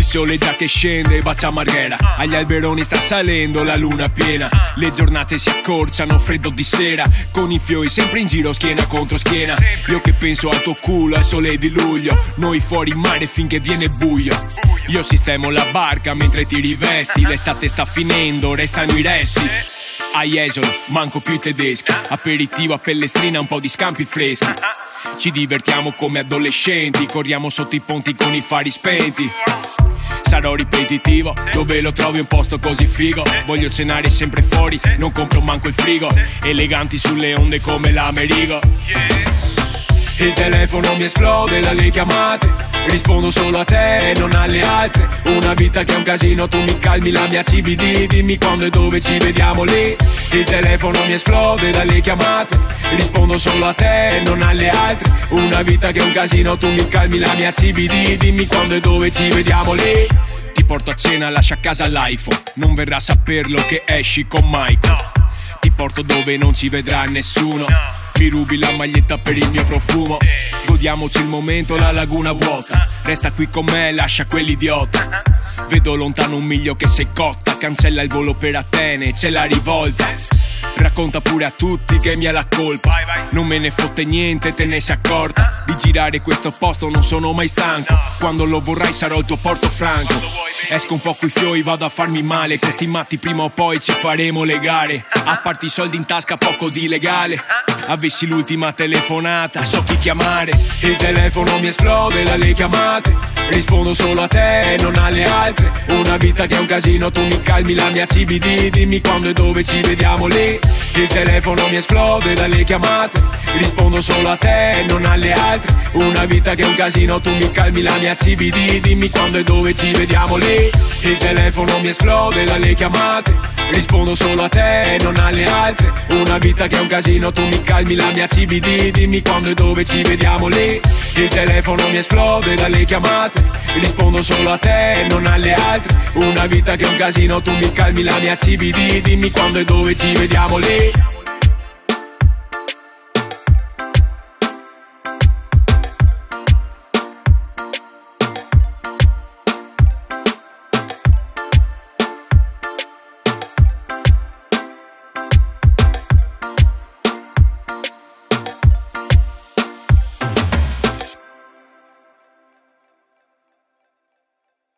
sole già che scende, bacia Marghera. Agli alberoni sta salendo la luna piena. Le giornate si accorciano, freddo di sera, con i fiori sempre in giro, schiena contro schiena. Io che penso al tuo culo, al sole di luglio, noi fuori in mare finché viene buio. Io sistemo la barca mentre ti rivesti. L'estate sta finendo, restano i resti. A Jesolo, manco più i tedeschi. Aperitivo a Pellestrina, un po' di scampi freschi. Ci divertiamo come adolescenti, corriamo sotto i ponti con i fari spenti. Sarò ripetitivo, dove lo trovi un posto così figo? Voglio cenare sempre fuori, non compro manco il frigo. Eleganti sulle onde come l'Amerigo. Il telefono mi esplode dalle chiamate, rispondo solo a te e non alle altre. Una vita che è un casino, tu mi calmi la mia CBD. Dimmi quando e dove ci vediamo lì. Il telefono mi esplode dalle chiamate, rispondo solo a te e non alle altre. Una vita che è un casino, tu mi calmi la mia CBD. Dimmi quando e dove ci vediamo lì. Ti porto a cena, lascia a casa l'iPhone, non verrà a saperlo che esci con Michael. Ti porto dove non ci vedrà nessuno, mi rubi la maglietta per il mio profumo. Godiamoci il momento, la laguna vuota. Resta qui con me, lascia quell'idiota. Vedo lontano un miglio che sei cotta. Cancella il volo per Atene, c'è la rivolta. Racconta pure a tutti che mi ha la colpa. Non me ne fotte niente, te ne sei accorta. Di girare questo posto non sono mai stanco. Quando lo vorrai sarò il tuo porto franco. Esco un po' coi fiori, vado a farmi male. Questi matti prima o poi ci faremo le gare. A parte i soldi in tasca, poco di legale. Avessi l'ultima telefonata, so chi chiamare. Il telefono mi esplode dalle chiamate, rispondo solo a te e non alle altre. Una vita che è un casino, tu mi calmi la mia CBD. Dimmi quando e dove ci vediamo lì. Il telefono mi esplode dalle chiamate, rispondo solo a te e non alle altre. Una vita che è un casino, tu mi calmi la mia CBD. Dimmi quando e dove ci vediamo lì. Il telefono mi esplode dalle chiamate, rispondo solo a te e non alle altre. Una vita che è un casino, tu mi calmi la mia CBD. Dimmi quando e dove ci vediamo lì. Il telefono mi esplode dalle chiamate, rispondo solo a te e non alle altre. Una vita che è un casino, tu mi calmi la mia CBD. Dimmi quando e dove ci vediamo lì.